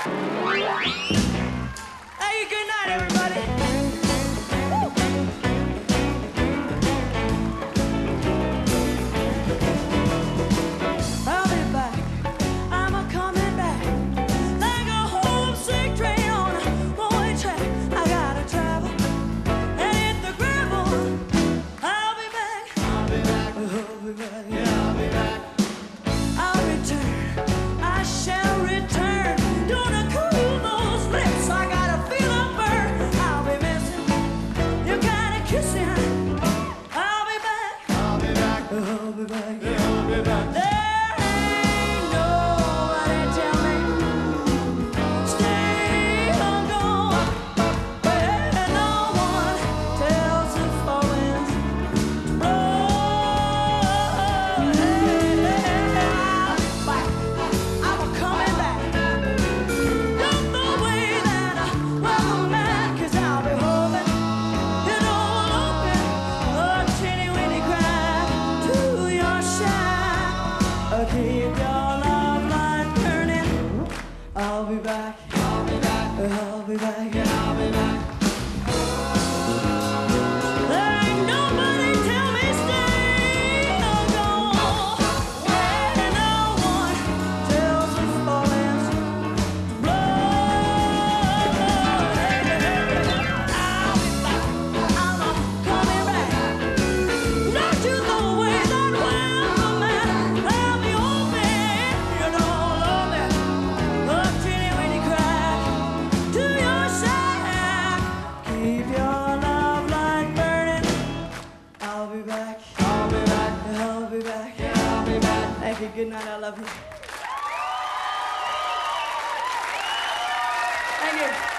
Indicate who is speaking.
Speaker 1: Hey, good night, everybody. I'll be back. I'm a coming back like a homesick train on a rolling track. I gotta travel and hit the gravel. I'll be back. I'll be back. I'll be back. Yeah, I'll be back. I'll return. I shall return. Gonna cool those lips. I gotta feel them burn. I'll be missing you kind of kissing. I'll be back. I'll be back. I'll be back. Yeah, I'll be back. There ain't nobody tell me stay or go. Where no one tells the four winds to blow. I'm a coming back. Don't the way that I welcome back, 'cause I'll be hoping you know I'll open a teeny weeny crack to your shack. Keep your love light burning. I'll be back. I'll be back. I'll be back. Yeah, I'll be back. There ain't nobody tell me stay or go. Where no one tells the four winds to blow. I'll be back. I'm a coming back. Not you the way that welcome man. I'll be open. You know love me. A teeny weeny crack to your shack. Keep your love light burning. I'll be back. I'll be back. I'll be back. Yeah, I'll be back. Thank you. Good night. I love you. Thank you.